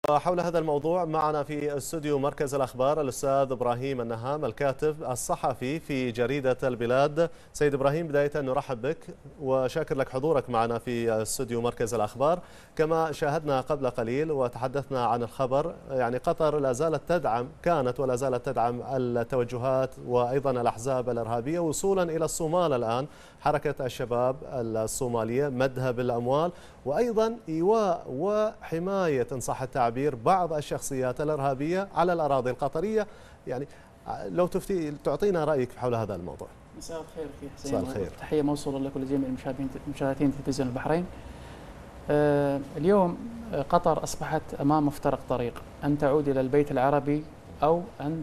حول هذا الموضوع معنا في استوديو مركز الأخبار الأستاذ إبراهيم النهام الكاتب الصحفي في جريدة البلاد. سيد إبراهيم، بداية نرحب بك وشاكر لك حضورك معنا في استوديو مركز الأخبار. كما شاهدنا قبل قليل وتحدثنا عن الخبر، يعني قطر لا زالت تدعم، كانت ولا زالت تدعم التوجهات وأيضا الأحزاب الإرهابية وصولا إلى الصومال الآن، حركة الشباب الصومالية، مدها بالأموال وأيضا إيواء وحماية إن صح التعبير بعض الشخصيات الإرهابية على الأراضي القطرية. يعني لو تعطينا رأيك حول هذا الموضوع. مساء الخير أخي حسين. مساء الخير. تحية موصولة لكم لجميع مشاهدين تلفزيون البحرين. اليوم قطر أصبحت أمام مفترق طريق، أن تعود إلى البيت العربي أو أن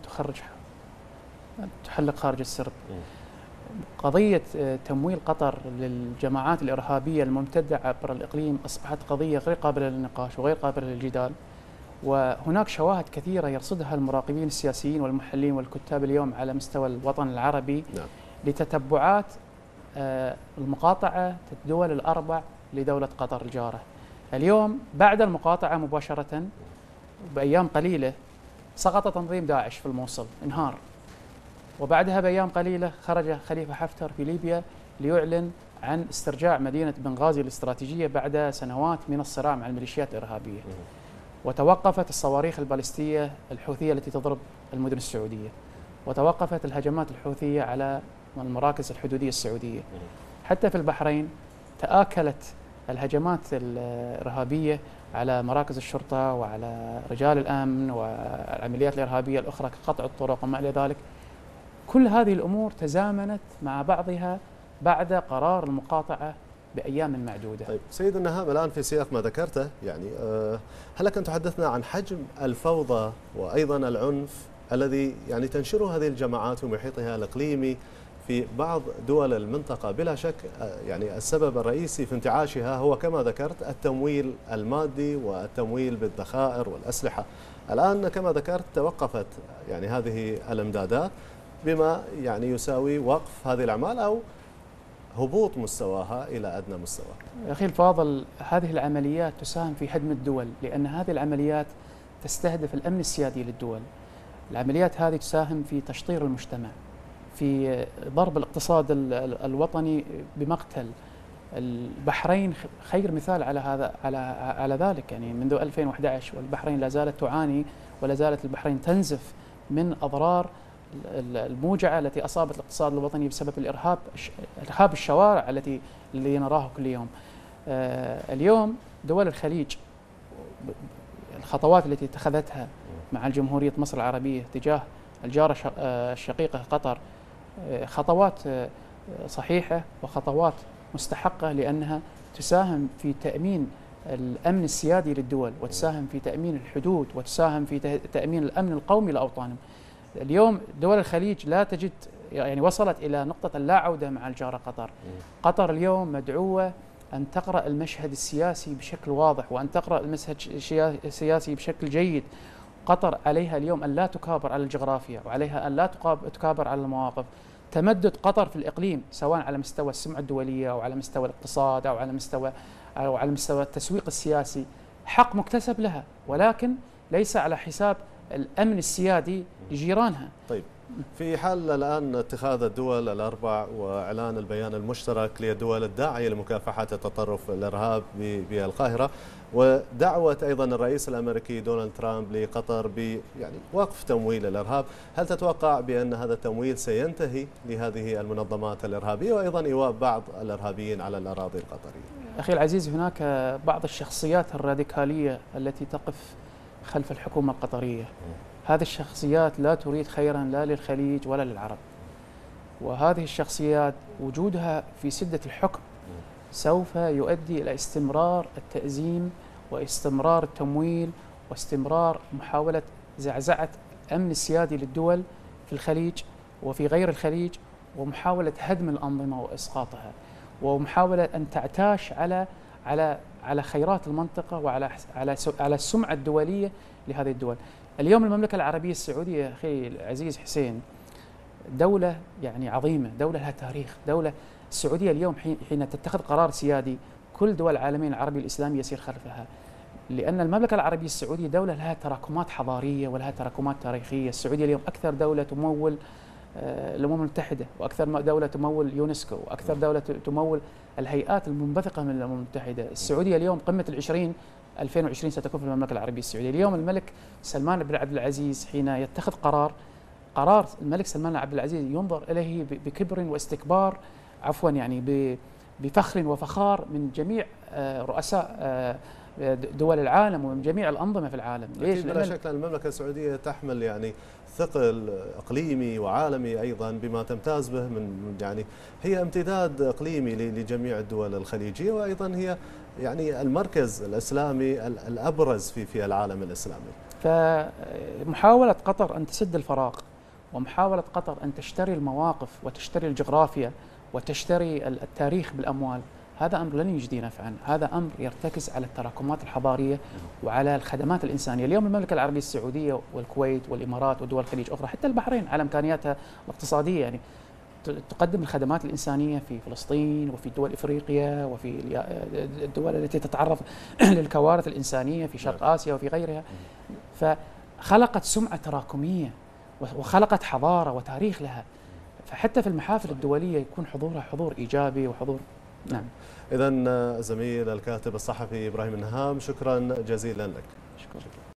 تحلق خارج السرب. قضية تمويل قطر للجماعات الإرهابية الممتدة عبر الإقليم أصبحت قضية غير قابلة للنقاش وغير قابلة للجدال، وهناك شواهد كثيرة يرصدها المراقبين السياسيين والمحللين والكتاب اليوم على مستوى الوطن العربي لتتبعات المقاطعة الدول الأربع لدولة قطر الجارة. اليوم بعد المقاطعة مباشرة بأيام قليلة سقط تنظيم داعش في الموصل، انهار، وبعدها بأيام قليلة خرج خليفة حفتر في ليبيا ليعلن عن استرجاع مدينة بنغازي الاستراتيجية بعد سنوات من الصراع مع الميليشيات الإرهابية. وتوقفت الصواريخ البالستية الحوثية التي تضرب المدن السعودية، وتوقفت الهجمات الحوثية على المراكز الحدودية السعودية. حتى في البحرين تآكلت الهجمات الإرهابية على مراكز الشرطة وعلى رجال الأمن والعمليات الإرهابية الأخرى كقطع الطرق وما إلى ذلك. كل هذه الأمور تزامنت مع بعضها بعد قرار المقاطعة بأيام معدودة. طيب سيد النهام، الآن في سياق ما ذكرته، يعني هل لك أن تحدثنا عن حجم الفوضى وأيضا العنف الذي يعني تنشره هذه الجماعات في محيطها الإقليمي في بعض دول المنطقة؟ بلا شك يعني السبب الرئيسي في انتعاشها هو كما ذكرت التمويل المادي والتمويل بالذخائر والأسلحة. الآن كما ذكرت توقفت يعني هذه الامدادات، بما يعني يساوي وقف هذه الأعمال أو هبوط مستواها إلى أدنى مستوى. أخي الفاضل، هذه العمليات تساهم في هدم الدول، لأن هذه العمليات تستهدف الأمن السيادي للدول. العمليات هذه تساهم في تشطير المجتمع، في ضرب الاقتصاد الوطني بمقتل. البحرين خير مثال على هذا على ذلك، يعني منذ 2011 والبحرين لا زالت تعاني ولا زالت البحرين تنزف من أضرار الموجعة التي أصابت الاقتصاد الوطني بسبب إرهاب الشوارع الذي نراه كل يوم. اليوم دول الخليج الخطوات التي اتخذتها مع الجمهورية مصر العربية تجاه الجارة الشقيقة قطر خطوات صحيحة وخطوات مستحقة، لأنها تساهم في تأمين الأمن السيادي للدول، وتساهم في تأمين الحدود، وتساهم في تأمين الأمن القومي لأوطانهم. اليوم دول الخليج لا تجد، يعني وصلت إلى نقطة اللا عودة مع الجارة قطر. قطر اليوم مدعوة أن تقرأ المشهد السياسي بشكل واضح، وأن تقرأ المشهد السياسي بشكل جيد. قطر عليها اليوم أن لا تكابر على الجغرافيا، وعليها أن لا تكابر على المواقف. تمدد قطر في الإقليم سواء على مستوى السمعة الدولية أو على مستوى الاقتصاد أو على مستوى التسويق السياسي حق مكتسب لها، ولكن ليس على حساب الأمن السيادي لجيرانها. طيب، في حال الآن اتخاذ الدول الأربع وإعلان البيان المشترك للدول الداعية لمكافحة التطرف الإرهاب بالقاهرة، ودعوة أيضا الرئيس الأمريكي دونالد ترامب لقطر يعني وقف تمويل الإرهاب، هل تتوقع بأن هذا التمويل سينتهي لهذه المنظمات الإرهابية وأيضا إيواء بعض الإرهابيين على الأراضي القطرية؟ أخي العزيز، هناك بعض الشخصيات الراديكالية التي تقف خلف الحكومة القطرية. هذه الشخصيات لا تريد خيرا لا للخليج ولا للعرب، وهذه الشخصيات وجودها في سدة الحكم سوف يؤدي إلى استمرار التأزيم واستمرار التمويل واستمرار محاولة زعزعة الأمن السيادي للدول في الخليج وفي غير الخليج، ومحاولة هدم الأنظمة وإسقاطها، ومحاولة أن تعتاش على خيرات المنطقة وعلى السمعة الدولية لهذه الدول. اليوم المملكة العربية السعودية أخي العزيز حسين دولة يعني عظيمة، دولة لها تاريخ. دولة السعودية اليوم حين تتخذ قرار سيادي كل دول العالمين العربي الإسلامي يسير خلفها. لأن المملكة العربية السعودية دولة لها تراكمات حضارية ولها تراكمات تاريخية. السعودية اليوم أكثر دولة تمول الأمم المتحدة، وأكثر دولة تمول يونسكو، وأكثر دولة تمول الهيئات المنبثقة من الأمم المتحدة. السعودية اليوم قمة العشرين 2020 ستكون في المملكة العربية السعودية. اليوم الملك سلمان بن عبد العزيز حين يتخذ قرار الملك سلمان بن عبد العزيز ينظر إليه بكبر واستكبار، عفوا يعني بفخر وفخار من جميع رؤساء دول العالم ومن جميع الأنظمة في العالم. ليش؟ بلا شك المملكة السعودية تحمل يعني ثقل إقليمي وعالمي أيضا بما تمتاز به من يعني هي امتداد إقليمي لجميع الدول الخليجية، وأيضا هي يعني المركز الإسلامي الأبرز في العالم الإسلامي. فمحاولة قطر أن تسد الفراغ، ومحاولة قطر أن تشتري المواقف وتشتري الجغرافيا وتشتري التاريخ بالأموال، هذا أمر لن يجدي نفعا. هذا أمر يرتكز على التراكمات الحضارية وعلى الخدمات الإنسانية. اليوم المملكة العربية السعودية والكويت والإمارات ودول الخليج أخرى، حتى البحرين على إمكانياتها الاقتصادية، يعني تقدم الخدمات الإنسانية في فلسطين وفي دول إفريقيا وفي الدول التي تتعرض للكوارث الإنسانية في شرق آسيا وفي غيرها. فخلقت سمعة تراكمية وخلقت حضارة وتاريخ لها، فحتى في المحافل الدولية يكون حضورها حضور إيجابي وحضور. نعم. إذن زميل الكاتب الصحفي إبراهيم النهام، شكرا جزيلا لك. شكرا.